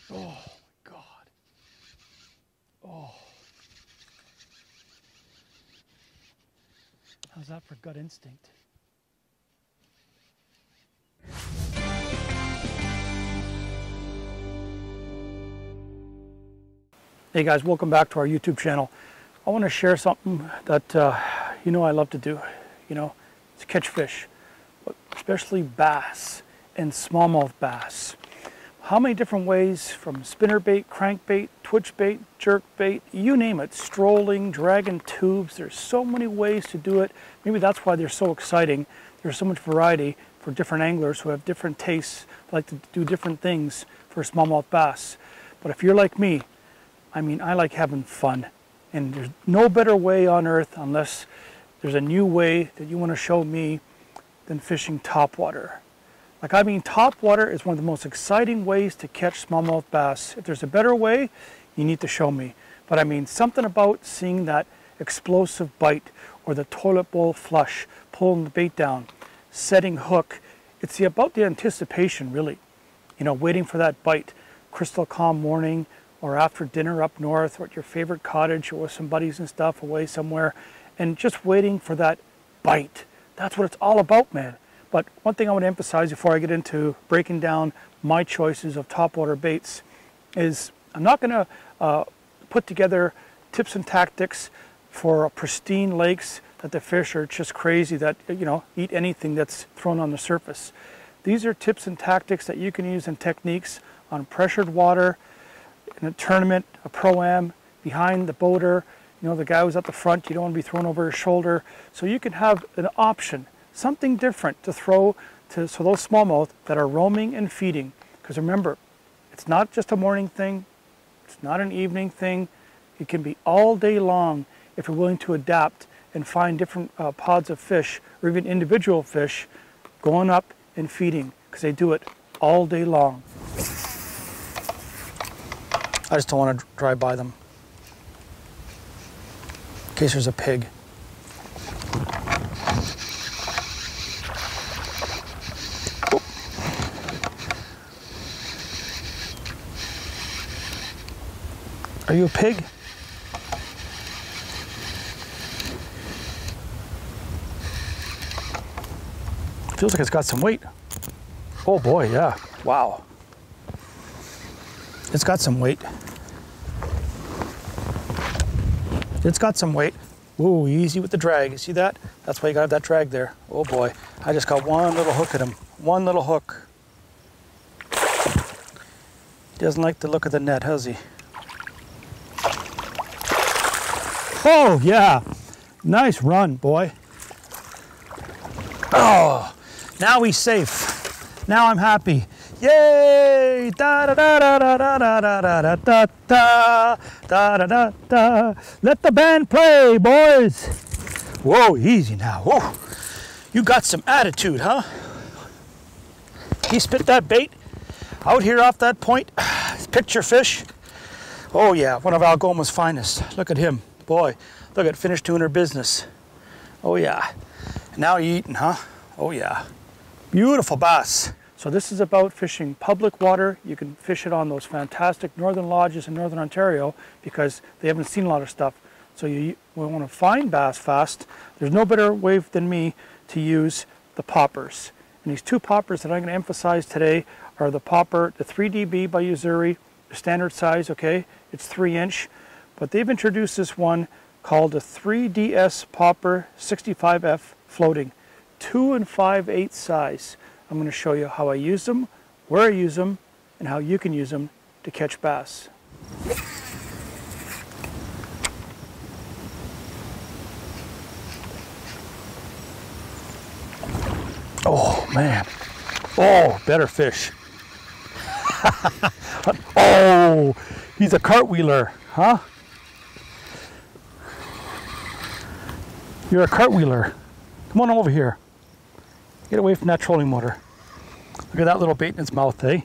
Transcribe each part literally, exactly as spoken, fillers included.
Oh, God. Oh. How's that for gut instinct? Hey guys, welcome back to our YouTube channel. I want to share something that uh, you know I love to do. You know, it's catch fish, but especially bass and smallmouth bass. How many different ways, from spinnerbait, crankbait, twitch bait, jerk bait, you name it, strolling, dragging tubes. There's so many ways to do it. Maybe that's why they're so exciting. There's so much variety for different anglers who have different tastes, like to do different things for smallmouth bass. But if you're like me, I mean, I like having fun. And there's no better way on earth, unless there's a new way that you want to show me, than fishing topwater. Like, I mean, topwater is one of the most exciting ways to catch smallmouth bass. If there's a better way, you need to show me. But I mean, something about seeing that explosive bite, or the toilet bowl flush, pulling the bait down, setting hook. It's the, about the anticipation, really. You know, waiting for that bite. Crystal calm morning, or after dinner up north, or at your favorite cottage, or with some buddies and stuff away somewhere, and just waiting for that bite. That's what it's all about, man. But one thing I want to emphasize before I get into breaking down my choices of topwater baits is I'm not going to uh, put together tips and tactics for pristine lakes that the fish are just crazy, that, you know, eat anything that's thrown on the surface. These are tips and tactics that you can use, and techniques on pressured water, in a tournament, a pro-am, behind the boater, you know, the guy who's at the front, you don't want to be thrown over his shoulder. So you can have an option, something different to throw to so those smallmouth that are roaming and feeding. Because remember, it's not just a morning thing, it's not an evening thing, it can be all day long if you're willing to adapt and find different uh, pods of fish, or even individual fish, going up and feeding, because they do it all day long. I just don't want to drive by them, in case there's a pig. Oh. Are you a pig? Feels like it's got some weight. Oh boy, yeah, wow. It's got some weight. It's got some weight. Ooh, easy with the drag. You see that? That's why you got to have that drag there. Oh boy. I just got one little hook at him. One little hook. He doesn't like the look of the net, has he? Oh, yeah. Nice run, boy. Oh, now he's safe. Now I'm happy. Yay! Da da da da da da da da da da da da da da da. Let the band play, boys. Whoa, easy now. Whoa, you got some attitude, huh? He spit that bait out here off that point. Picture fish. Oh yeah, one of Algoma's finest. Look at him, boy. Look at finished doing her business. Oh yeah. Now you eating, huh? Oh yeah. Beautiful bass. So this is about fishing public water. You can fish it on those fantastic northern lodges in northern Ontario, because they haven't seen a lot of stuff. So you want to find bass fast. There's no better way than me to use the poppers. And these two poppers that I'm going to emphasize today are the popper, the three D B by Uzuri, the standard size, okay? It's three inch. But they've introduced this one called the three D S Popper sixty-five F floating, two and five eighths size. I'm going to show you how I use them, where I use them, and how you can use them to catch bass. Oh man, oh, better fish. Oh, he's a cartwheeler, huh? You're a cartwheeler. Come on over here. Get away from that trolling motor. Look at that little bait in its mouth, eh?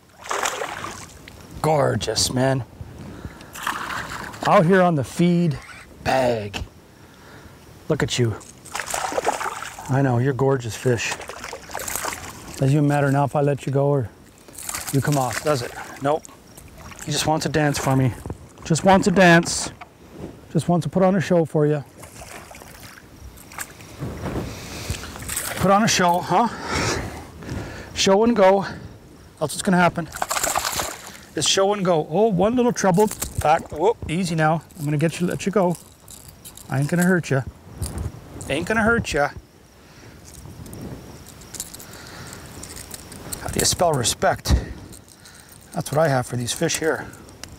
Gorgeous, man. Out here on the feed bag. Look at you. I know, you're gorgeous fish. Doesn't even matter now if I let you go or you come off, does it? Nope. He just wants to dance for me. Just wants to dance. Just wants to put on a show for you. Put on a show, huh? Show and go. That's what's gonna happen. It's show and go. Oh, one little trouble. Back. Oh, easy now. I'm gonna get you, let you go. I ain't gonna hurt you. Ain't gonna hurt you. How do you spell respect? That's what I have for these fish here.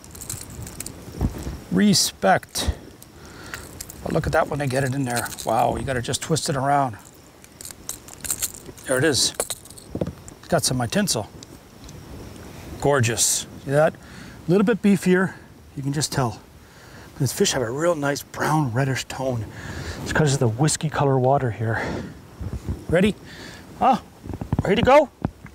Respect. But look at that when they get it in there. Wow, you gotta just twist it around. There it is. It's got some of my tinsel. Gorgeous. See that? A little bit beefier. You can just tell. These fish have a real nice brown reddish tone. It's because of the whiskey color water here. Ready? Ah, ready to go?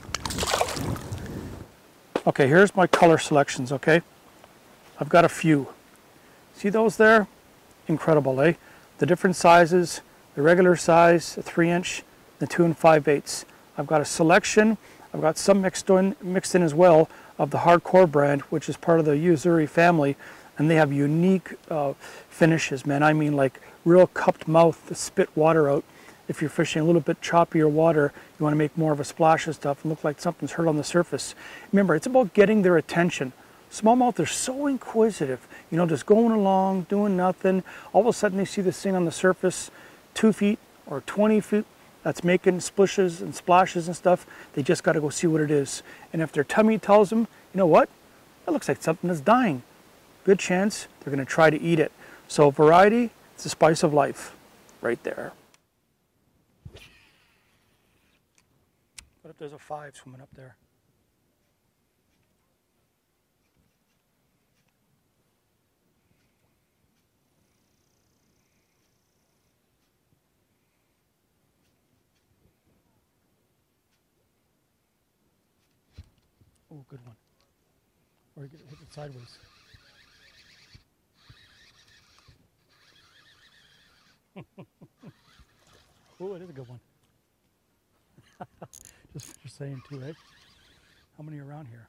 Okay, here's my color selections, okay? I've got a few. See those there? Incredible, eh? The different sizes, the regular size, the three inch, the two and five eighths. I've got a selection. I've got some mixed in, mixed in as well of the Hardcore brand, which is part of the Uzuri family, and they have unique uh, finishes, man. I mean, like real cupped mouth to spit water out. If you're fishing a little bit choppier water, you want to make more of a splash of stuff and look like something's hurt on the surface. Remember, it's about getting their attention. Smallmouth are so inquisitive, you know, just going along, doing nothing. All of a sudden they see this thing on the surface, two feet or twenty feet, that's making splishes and splashes and stuff. They just got to go see what it is. And if their tummy tells them, you know what, that looks like something that's dying, good chance they're going to try to eat it. So variety, it's the spice of life, right there. What if there's a five swimming up there? Oh, good one. Or hit it sideways. Oh, it is a good one. just, just saying too, eh? How many are around here?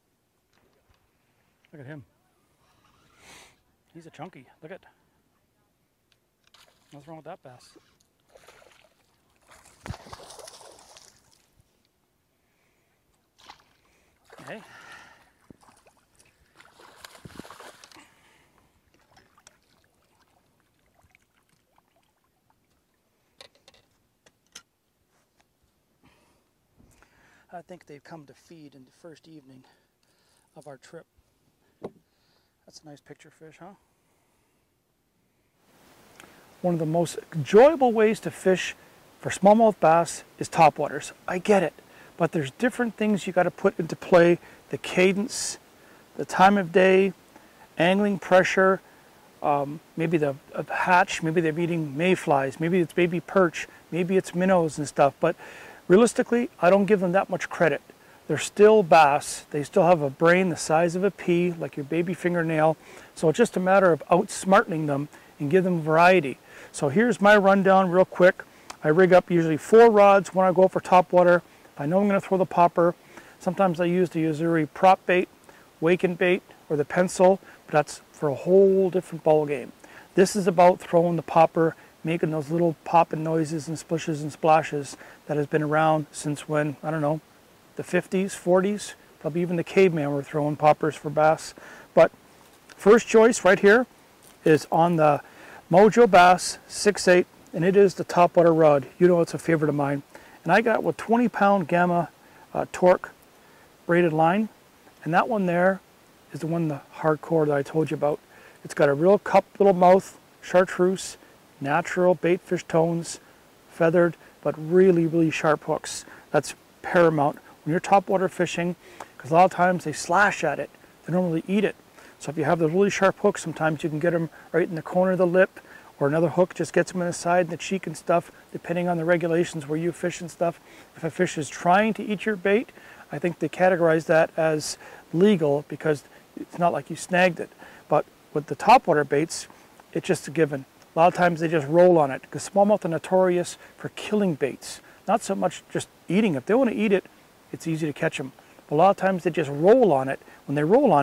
Look at him. He's a chunky. Look at. What's wrong with that bass? Okay. I think they've come to feed in the first evening of our trip. That's a nice picture fish, huh? One of the most enjoyable ways to fish for smallmouth bass is topwaters. I get it. But there's different things you got to put into play: the cadence, the time of day, angling pressure, um, maybe the uh, hatch, maybe they're eating mayflies, maybe it's baby perch, maybe it's minnows and stuff. But realistically, I don't give them that much credit. They're still bass. They still have a brain the size of a pea, like your baby fingernail. So it's just a matter of outsmarting them and give them variety. So here's my rundown real quick. I rig up usually four rods when I go for topwater. I know I'm going to throw the popper. Sometimes I use the Uzuri prop bait, waken bait, or the pencil, but that's for a whole different ball game. This is about throwing the popper, making those little popping noises and splishes and splashes that has been around since when, I don't know, the fifties, forties, probably even the caveman were throwing poppers for bass. But first choice right here is on the Mojo Bass six eight, and it is the topwater rod. You know it's a favorite of mine. And I got with twenty pound Gamma uh, torque braided line, and that one there is the one, the Hardcore that I told you about. It's got a real cup little mouth, chartreuse, natural bait fish tones, feathered, but really, really sharp hooks. That's paramount when you're topwater fishing, because a lot of times they slash at it. They don't really eat it. So if you have those really sharp hooks, sometimes you can get them right in the corner of the lip, or another hook just gets them in the side and the cheek and stuff, depending on the regulations where you fish and stuff. If a fish is trying to eat your bait, I think they categorize that as legal because it's not like you snagged it. But with the topwater baits, it's just a given. A lot of times they just roll on it, because smallmouth are notorious for killing baits. Not so much just eating it. If they want to eat it, it's easy to catch them. But a lot of times they just roll on it. When they roll on it,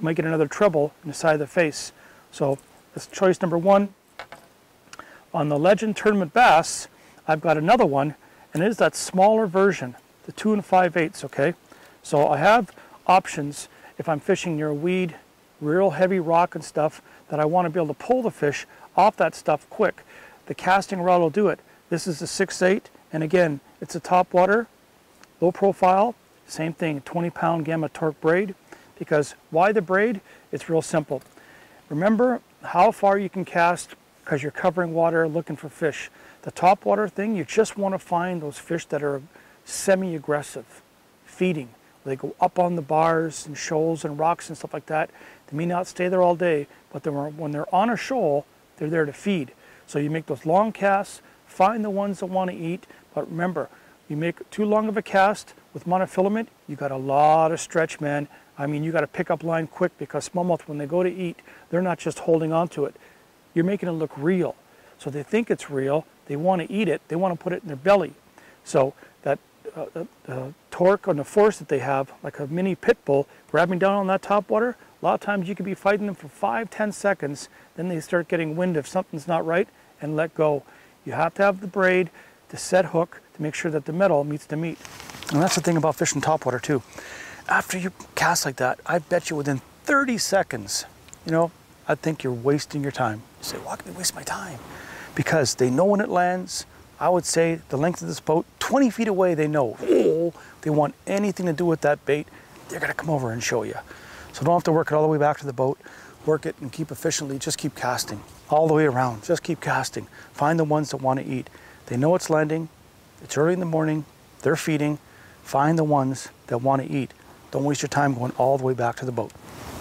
you might get another treble in the side of the face. So that's choice number one. On the Legend Tournament Bass, I've got another one, and it is that smaller version, the two and five eighths, okay? So I have options if I'm fishing near a weed, real heavy rock and stuff, that I want to be able to pull the fish off that stuff quick. The casting rod will do it. This is the six eight, and again, it's a top water, low profile, same thing, twenty pound Gamma Torque braid. Because why the braid? It's real simple. Remember how far you can cast because you're covering water looking for fish. The top water thing, you just want to find those fish that are semi-aggressive, feeding. They go up on the bars and shoals and rocks and stuff like that. They may not stay there all day, but they're, when they're on a shoal, they're there to feed. So you make those long casts, find the ones that want to eat, but remember, you make too long of a cast with monofilament, you got a lot of stretch, man. I mean, you got to pick up line quick because smallmouth, when they go to eat, they're not just holding on to it. You're making it look real. So they think it's real, they want to eat it, they want to put it in their belly. So that uh, the, the torque and the force that they have, like a mini pit bull, grabbing down on that top water, a lot of times you could be fighting them for five, ten seconds, then they start getting wind if something's not right and let go. You have to have the braid, the set hook, to make sure that the metal meets the meat. And that's the thing about fishing topwater too. After you cast like that, I bet you within thirty seconds, you know, I think you're wasting your time. You say, why can I waste my time? Because they know when it lands. I would say the length of this boat, twenty feet away, they know. Oh, they want anything to do with that bait, they're gonna come over and show you. So don't have to work it all the way back to the boat. Work it and keep efficiently, just keep casting. All the way around, just keep casting. Find the ones that want to eat. They know it's landing, it's early in the morning, they're feeding. Find the ones that want to eat. Don't waste your time going all the way back to the boat.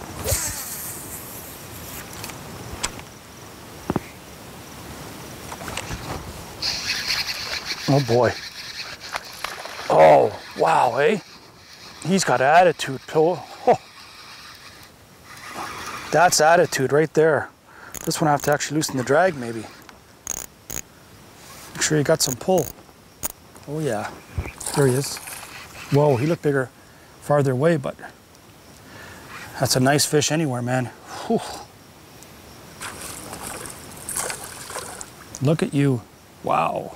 Oh boy. Oh, wow, eh? He's got attitude, Phil. Oh. That's attitude right there. This one I have to actually loosen the drag maybe. Make sure you got some pull. Oh yeah, there he is. Whoa, he looked bigger farther away, but that's a nice fish anywhere, man. Whew. Look at you. Wow.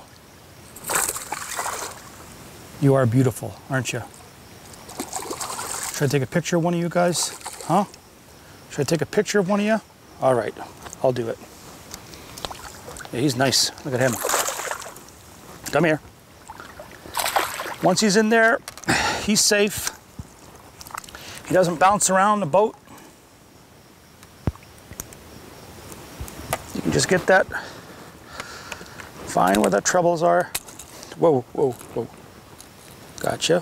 You are beautiful, aren't you? Should I take a picture of one of you guys? Huh? Should I take a picture of one of you? All right, I'll do it. Yeah, he's nice. Look at him. Come here. Once he's in there, he's safe. He doesn't bounce around the boat. You can just get that. Find where the trebles are. Whoa, whoa, whoa. Gotcha.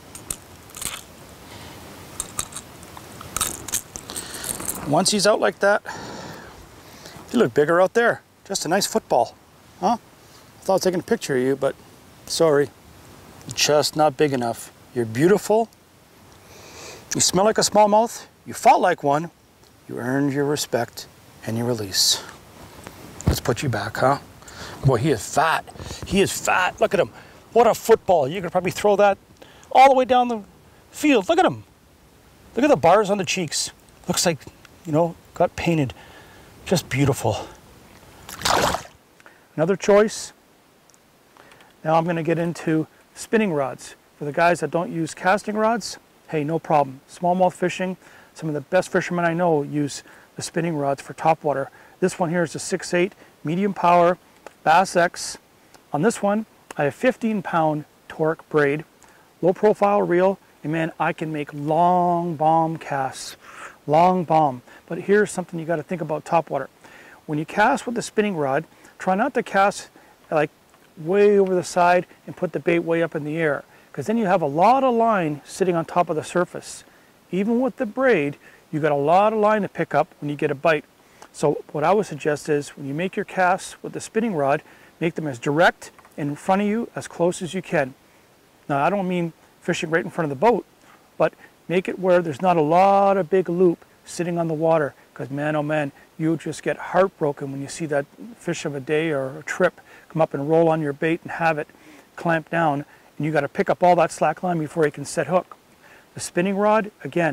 Once he's out like that, you look bigger out there. Just a nice football. Huh? I thought I was taking a picture of you, but sorry. Just not big enough. You're beautiful. You smell like a smallmouth. You fought like one. You earned your respect and your release. Let's put you back, huh? Boy, he is fat. He is fat. Look at him. What a football. You could probably throw that all the way down the field. Look at him. Look at the bars on the cheeks. Looks like, you know, got painted. Just beautiful. Another choice. Now I'm going to get into spinning rods. For the guys that don't use casting rods, hey, no problem. Smallmouth fishing, some of the best fishermen I know use the spinning rods for topwater. This one here is a six eight, medium power, Bass X. On this one, I have fifteen pound torque braid, low profile reel, and man, I can make long bomb casts. Long bomb. But here's something you got to think about topwater. When you cast with the spinning rod, try not to cast like way over the side and put the bait way up in the air, because then you have a lot of line sitting on top of the surface. Even with the braid, you got a lot of line to pick up when you get a bite. So what I would suggest is when you make your casts with the spinning rod, make them as direct in front of you as close as you can. Now I don't mean fishing right in front of the boat, but make it where there's not a lot of big loop sitting on the water, because man, oh man, you just get heartbroken when you see that fish of a day or a trip come up and roll on your bait and have it clamp down, and you got to pick up all that slack line before you can set hook. The spinning rod, again,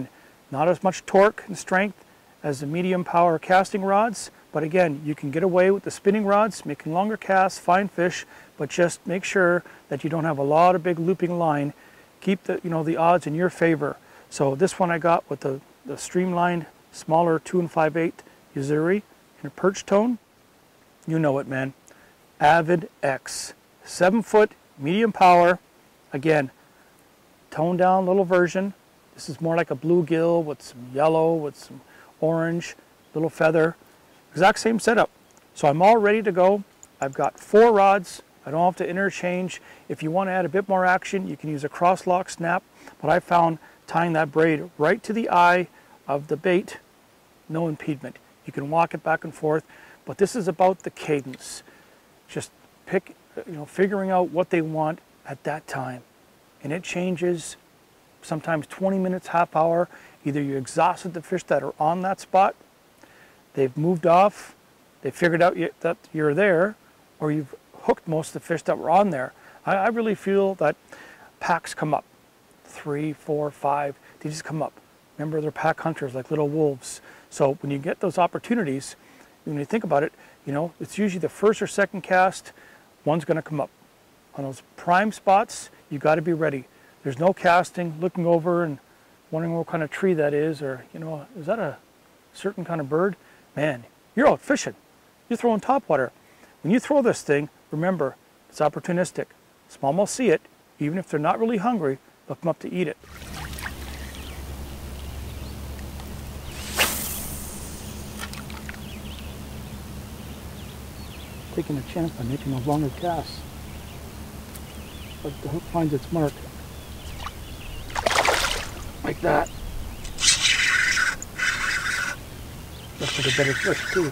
Not as much torque and strength as the medium power casting rods, but again, you can get away with the spinning rods, making longer casts, fine fish, but just make sure that you don't have a lot of big looping line. Keep the, you know, the odds in your favor. So this one I got with the, the streamlined, smaller two and five eighths Uzuri in a perch tone. You know it, man. Avid X. Seven foot, medium power. Again, toned down little version. This is more like a bluegill with some yellow, with some orange, little feather. Exact same setup. So I'm all ready to go. I've got four rods. I don't have to interchange. If you want to add a bit more action, you can use a cross lock snap. But I found tying that braid right to the eye of the bait, no impediment. You can walk it back and forth. But this is about the cadence. Just pick, you know, figuring out what they want at that time. And it changes sometimes twenty minutes, half hour. Either you exhausted the fish that are on that spot, they've moved off, they figured out you, that you're there, or you've hooked most of the fish that were on there. I, I really feel that packs come up. Three, four, five, they just come up. Remember, they're pack hunters like little wolves. So when you get those opportunities, when you think about it, you know, it's usually the first or second cast, one's going to come up. On those prime spots, you got to be ready. There's no casting, looking over and wondering what kind of tree that is, or, you know, is that a certain kind of bird? Man, you're out fishing. You're throwing topwater. When you throw this thing, remember, it's opportunistic. Smallmouth see it, even if they're not really hungry, they'll come up to eat it. Taking a chance by making those longer casts. But the hook finds its mark. Like that. Looks like a better fish too.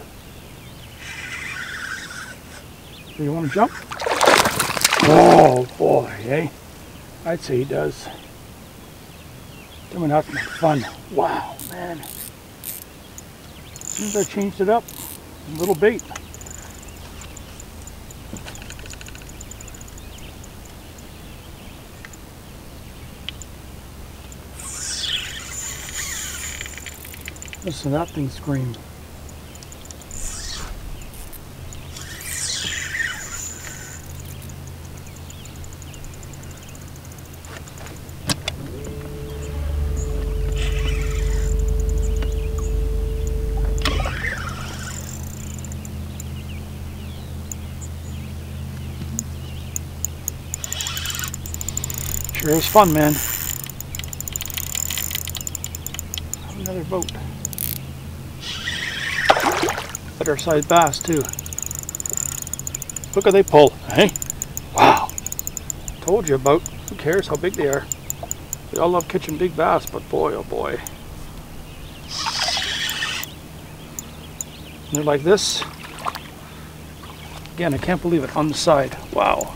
Do you want to jump? Oh boy, eh? I'd say he does. Coming out from fun. Wow, man. As soon as I changed it up, a little bait. Listen to that thing scream. Sure is fun, man. Another boat. Better sized bass too. Look how they pull, hey? Wow. Told you about. Who cares how big they are? We all love catching big bass, but boy, oh boy. And they're like this. Again, I can't believe it, on the side. Wow.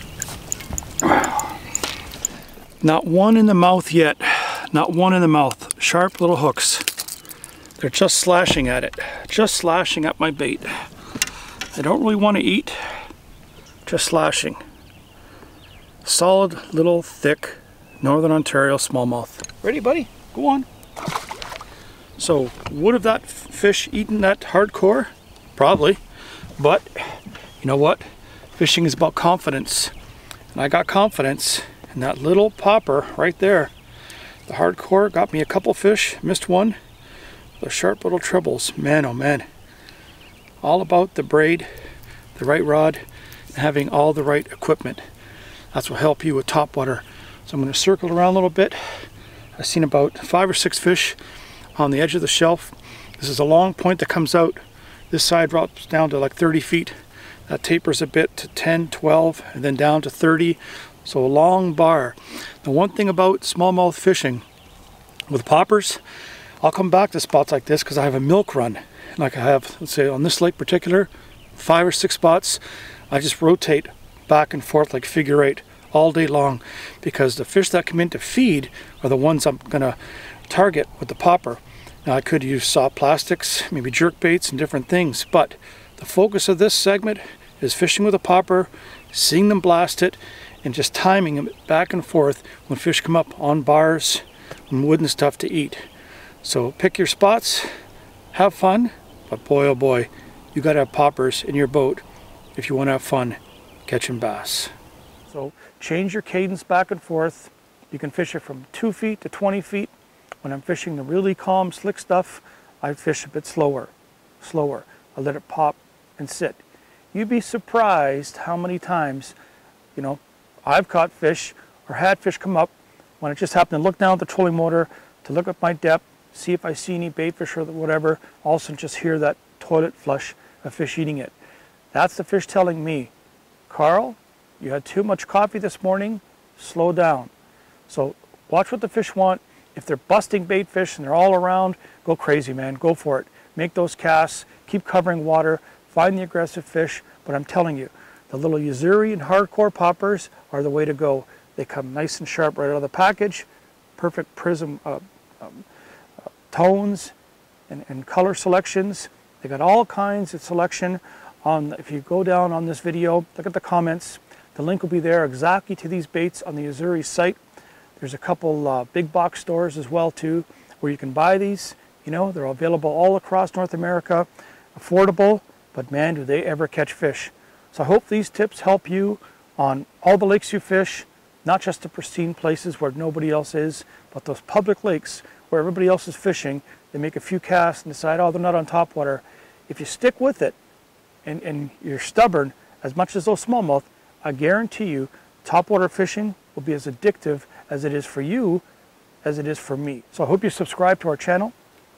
Not one in the mouth yet. Not one in the mouth. Sharp little hooks. They're just slashing at it. Just slashing at my bait. I don't really want to eat. Just slashing. Solid, little, thick, Northern Ontario smallmouth. Ready, buddy? Go on. So, would have that fish eaten that hardcore? Probably. But, you know what? Fishing is about confidence. And I got confidence in that little popper right there. The hardcore got me a couple fish. Missed one. The sharp little trebles. Man, oh man. All about the braid, the right rod, and having all the right equipment. That's what help you with topwater. So I'm going to circle around a little bit. I've seen about five or six fish on the edge of the shelf. This is a long point that comes out. This side drops down to like thirty feet. That tapers a bit to ten, twelve, and then down to thirty. So a long bar. The one thing about smallmouth fishing with poppers, I'll come back to spots like this because I have a milk run. Like I have, let's say on this lake particular, five or six spots. I just rotate back and forth like figure eight all day long because the fish that come in to feed are the ones I'm gonna target with the popper. Now I could use soft plastics, maybe jerk baits and different things, but the focus of this segment is fishing with a popper, seeing them blast it, and just timing them back and forth when fish come up on bars and wood and stuff to eat. So pick your spots, have fun, but boy oh boy, you gotta have poppers in your boat if you want to have fun catching bass. So change your cadence back and forth. You can fish it from two feet to twenty feet. When I'm fishing the really calm, slick stuff, I fish a bit slower, slower. I let it pop and sit. You'd be surprised how many times, you know, I've caught fish or had fish come up when I just happen to look down at the trolling motor to look at my depth, see if I see any bait fish or whatever, all of a sudden just hear that toilet flush of fish eating it. That's the fish telling me, Karl, you had too much coffee this morning, slow down. So watch what the fish want. If they're busting bait fish and they're all around, go crazy, man, go for it. Make those casts, keep covering water, find the aggressive fish, but I'm telling you, the little Uzuri and hardcore poppers are the way to go. They come nice and sharp right out of the package, perfect prism uh, um, uh, tones and, and color selections. They got all kinds of selection. On, if you go down on this video, look at the comments. The link will be there exactly to these baits on the Uzuri site. There's a couple uh, big box stores as well too, where you can buy these. You know, they're available all across North America, affordable, but man, do they ever catch fish. So I hope these tips help you on all the lakes you fish, not just the pristine places where nobody else is, but those public lakes where everybody else is fishing. They make a few casts and decide, oh, they're not on topwater. If you stick with it and, and you're stubborn, as much as those smallmouth, I guarantee you topwater fishing will be as addictive as it is for you as it is for me. So I hope you subscribe to our channel.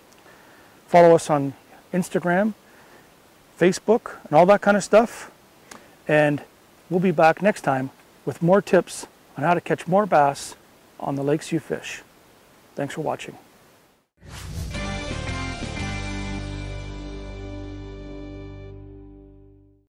Follow us on Instagram, Facebook, and all that kind of stuff. And we'll be back next time with more tips on how to catch more bass on the lakes you fish. Thanks for watching.